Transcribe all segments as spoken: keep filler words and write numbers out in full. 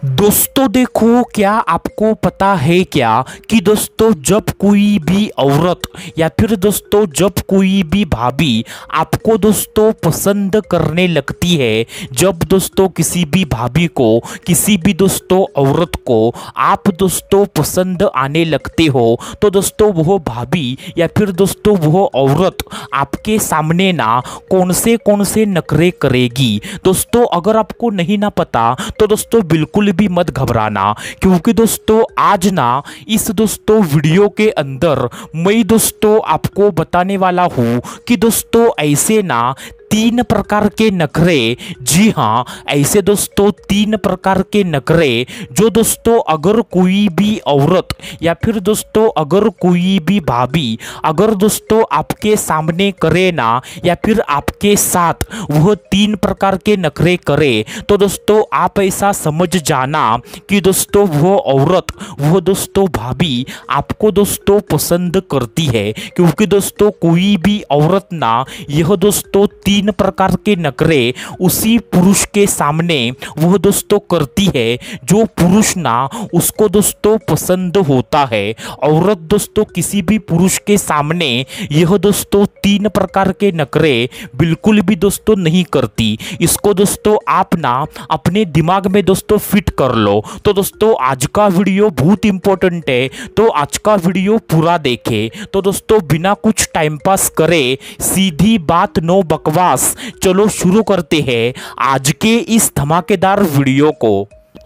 दोस्तों देखो, क्या आपको पता है क्या कि दोस्तों जब कोई भी औरत या फिर दोस्तों जब कोई भी भाभी आपको दोस्तों पसंद करने लगती है, जब दोस्तों किसी भी भाभी को किसी भी दोस्तों औरत को आप दोस्तों पसंद आने लगते हो, तो दोस्तों वो भाभी या फिर दोस्तों वो औरत आपके सामने ना कौन से कौन से नखरे करेगी। दोस्तों अगर आपको नहीं ना पता तो दोस्तों बिल्कुल भी मत घबराना, क्योंकि दोस्तों आज ना इस दोस्तों वीडियो के अंदर मैं दोस्तों आपको बताने वाला हूँ कि दोस्तों ऐसे ना तीन प्रकार के नखरे, जी हाँ ऐसे दोस्तों तीन प्रकार के नखरे जो दोस्तों अगर कोई भी औरत या फिर दोस्तों अगर कोई भी भाभी अगर दोस्तों आपके सामने करे ना या फिर आपके साथ वह तीन प्रकार के नखरे करे, तो दोस्तों आप ऐसा समझ जाना कि दोस्तों वो औरत वो दोस्तों भाभी आपको दोस्तों पसंद करती है। क्योंकि दोस्तों कोई भी औरत ना यह दोस्तों तीन प्रकार के नखरे उसी पुरुष के सामने वह दोस्तों करती है जो पुरुष ना उसको दोस्तों पसंद होता है। औरत दोस्तों किसी भी पुरुष के सामने यह दोस्तों तीन प्रकार के नखरे बिल्कुल भी दोस्तों नहीं करती। इसको दोस्तों आप ना अपने दिमाग में दोस्तों फिट कर लो। तो दोस्तों आज का वीडियो बहुत इंपॉर्टेंट है, तो आज का वीडियो पूरा देखें। तो दोस्तों बिना कुछ टाइम पास करे सीधी बात नो बकवास, चलो शुरू करते हैं आज के इस धमाकेदार वीडियो को।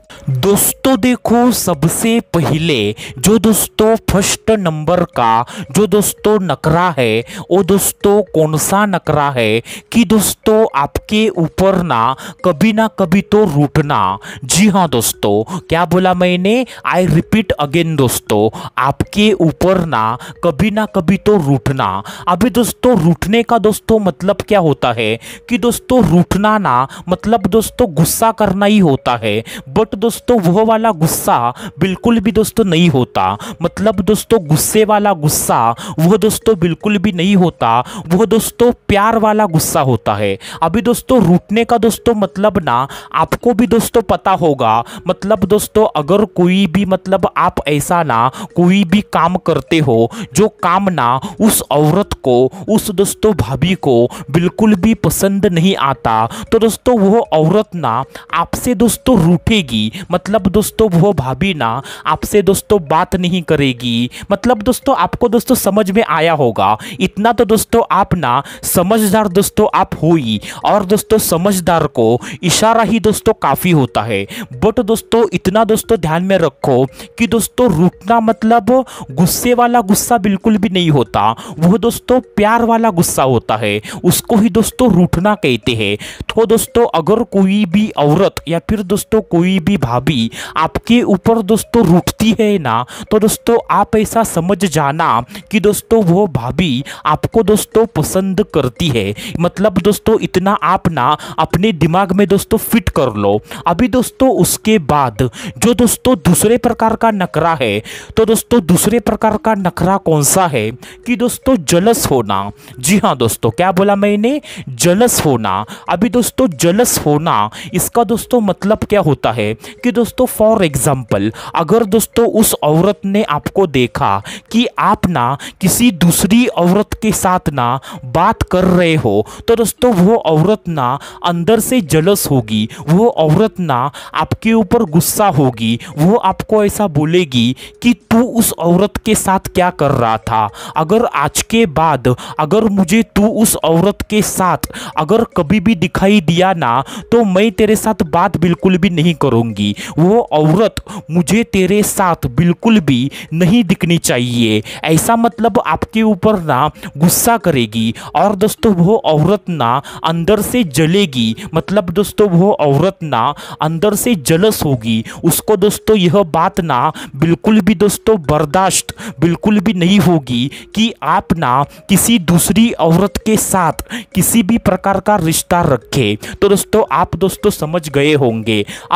दोस्तों देखो, सबसे पहले जो दोस्तों फर्स्ट नंबर का जो दोस्तों नखरा है वो दोस्तों कौन सा नखरा है कि दोस्तों आपके ऊपर ना कभी ना कभी तो रूठना। जी हाँ दोस्तों, क्या बोला मैंने, आई रिपीट अगेन दोस्तों, आपके ऊपर ना कभी ना कभी तो रूठना। अभी दोस्तों रूठने का दोस्तों मतलब क्या होता है कि दोस्तों रूठना ना मतलब दोस्तों गुस्सा करना ही होता है, बट दोस्तों वह वाला गुस्सा बिल्कुल भी दोस्तों नहीं होता। मतलब दोस्तों गुस्से वाला गुस्सा वह दोस्तों बिल्कुल भी नहीं होता, वह दोस्तों प्यार वाला गुस्सा होता है। अभी दोस्तों रूठने का दोस्तों मतलब ना आपको भी दोस्तों पता होगा। मतलब दोस्तों अगर कोई भी मतलब आप ऐसा ना कोई भी काम करते हो जो काम ना उस औरत को उस दोस्तों भाभी को बिल्कुल भी पसंद नहीं आता, तो दोस्तों वह औरत ना आपसे दोस्तों रूठेगी। मतलब दोस्तों वो भाभी ना आपसे दोस्तों बात नहीं करेगी। मतलब दोस्तों आपको दोस्तों समझ में आया होगा इतना, तो दोस्तों आप ना समझदार दोस्तों आप हो ही, और दोस्तों समझदार को इशारा ही दोस्तों काफी होता है। बट दोस्तों इतना दोस्तों ध्यान में रखो कि दोस्तों रूठना मतलब गुस्से वाला गुस्सा बिल्कुल भी नहीं होता, वो दोस्तों प्यार वाला गुस्सा होता है, उसको ही दोस्तों रूठना कहते हैं। तो दोस्तों अगर कोई भी औरत या फिर दोस्तों कोई भी भाभी आपके ऊपर दोस्तों रूठती है ना, तो दोस्तों आप ऐसा समझ जाना कि दोस्तों वो भाभी आपको दोस्तों पसंद करती है। मतलब दोस्तों इतना आप ना अपने दिमाग में दोस्तों फिट कर लो। अभी दोस्तों उसके बाद जो दोस्तों दूसरे प्रकार का नखरा है, तो दोस्तों दूसरे प्रकार का नखरा कौन सा है कि दोस्तों जलस होना। जी हाँ दोस्तों, क्या बोला मैंने, जलस होना। अभी दोस्तों जलस होना इसका दोस्तों मतलब क्या होता है कि दोस्तों फॉर एग्जाम्पल अगर दोस्तों उस औरत ने आपको देखा कि आप ना किसी दूसरी औरत के साथ ना बात कर रहे हो, तो दोस्तों वो औरत ना अंदर से जलस होगी, वो औरत ना आपके ऊपर गुस्सा होगी, वो आपको ऐसा बोलेगी कि तू उस औरत के साथ क्या कर रहा था। अगर आज के बाद अगर मुझे तू उस औरत के साथ अगर कभी भी दिखाई दिया ना, तो मैं तेरे साथ बात बिल्कुल भी नहीं करूंगी। वो औरत मुझे तेरे साथ बिल्कुल भी नहीं दिखनी चाहिए, ऐसा मतलब आपके ऊपर ना गुस्सा करेगी। और दोस्तों वो औरत ना अंदर से जलेगी, मतलब दोस्तों वो औरत ना अंदर से जलस होगी। उसको दोस्तों यह बात ना बिल्कुल भी दोस्तों बर्दाश्त बिल्कुल भी नहीं होगी कि आप ना किसी दूसरी औरत के साथ किसी भी प्रकार का रिश्ता रखें। तो दोस्तों आप दोस्तों समझ गए होंगे। अभी दोस्तों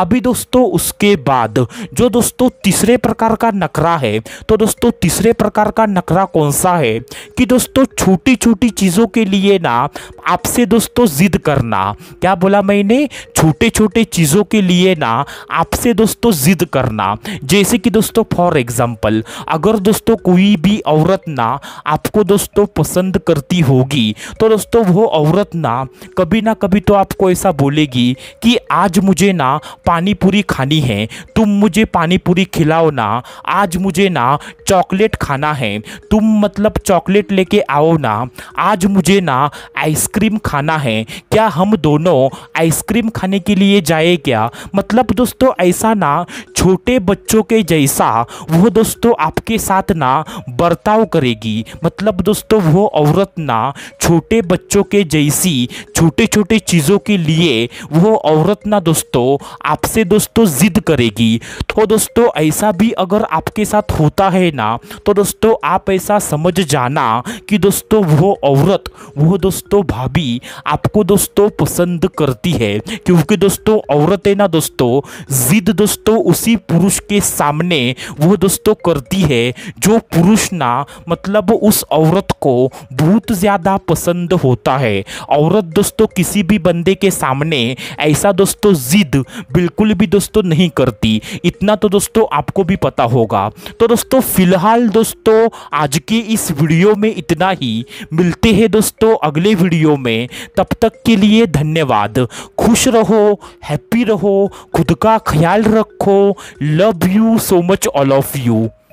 दोस्तों उसके बाद जो दोस्तों तीसरे प्रकार का नखरा है, तो दोस्तों तीसरे प्रकार का नखरा कौन सा है कि दोस्तों छोटी छोटी चीज़ों के लिए ना आपसे दोस्तों जिद करना। क्या बोला मैंने? छोटे छोटे चीज़ों के लिए ना आपसे दोस्तों जिद करना। जैसे कि दोस्तों फॉर एग्जांपल, अगर दोस्तों कोई भी औरत ना आपको दोस्तों पसंद करती होगी, तो दोस्तों वो औरत ना कभी ना कभी तो आपको ऐसा बोलेगी कि आज मुझे ना पानी पूरी खानी है, तुम मुझे पानी पूरी खिलाओ ना, आज मुझे ना चॉकलेट खाना है, तुम मतलब चॉकलेट लेके आओ ना, आज मुझे ना आइसक्रीम खाना है, क्या हम दोनों आइसक्रीम खाने के लिए जाए क्या? मतलब दोस्तों ऐसा ना छोटे बच्चों के जैसा वो दोस्तों आपके साथ ना बर्ताव करेगी। मतलब दोस्तों वो औरत ना छोटे बच्चों के जैसी छोटे छोटे चीज़ों के लिए वो औरत ना दोस्तों आपसे दोस्तों जिद करेगी। तो दोस्तों ऐसा भी अगर आपके साथ होता है ना, तो दोस्तों आप ऐसा समझ जाना कि दोस्तों वो औरत, वो दोस्तों भाभी आपको दोस्तों पसंद करती है। क्योंकि दोस्तों औरतें ना दोस्तों जिद दोस्तों उसी पुरुष के सामने वो दोस्तों करती है जो पुरुष ना मतलब उस औरत को बहुत ज़्यादा पसंद होता है। औरत दोस्तों किसी भी बंदे के सामने ऐसा दोस्तों जिद बिल्कुल भी दोस्तों नहीं करती, इतना तो दोस्तों आपको भी पता होगा। तो दोस्तों फिलहाल दोस्तों आज के इस वीडियो में इतना ही, मिलते हैं दोस्तों अगले वीडियो में। तब तक के लिए धन्यवाद। खुश रहो, हैप्पी रहो, खुद का ख्याल रखो। Love you so much all of you.